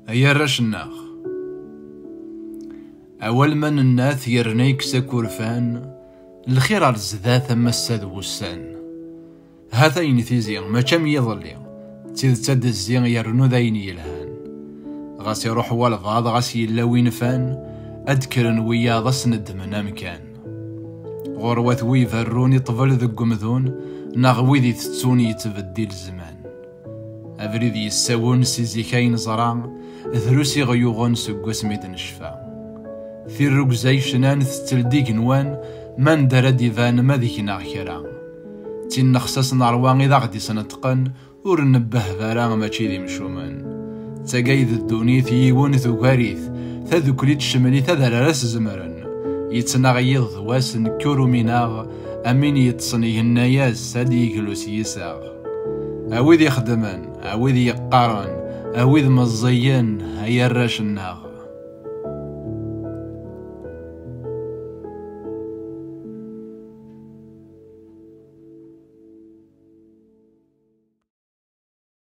أيا الراشناغ أول ما نناث يرنيك ساكورفان الخير على الزذاث أما الساد وسان هاتين تيزي ما كم يظلي تيد تد الزين يرنو ذاين يلهان غاس يروح والفاض غاس يلاوين فان أذكرن ويا ضسند من أمكان غروة ويفروني طفل ذق مذون ناغوي ذي تتوني يتبدل الزمان أفريد يساون سيزيكاين زران ذروسي غيوغون سقوس ميت نشفا في الرقزاي شنان تتلديك نوان من دار ديفان ما ذيك ناغكرا تين نخصاص نروان إذا غدي سنتقن ور نبه فارا ماشي ذي مشومان تاقايد الدونيث يوون ثوكاريث تذكريت شملي تذر راس زمرن يتناغيض ذواس نكورو ميناغ أمين يتصنيه الناياس هادي يجلوس يساغ أويذ يخدمان أويذ يقارن أويذ مزيان هيا الراشناغ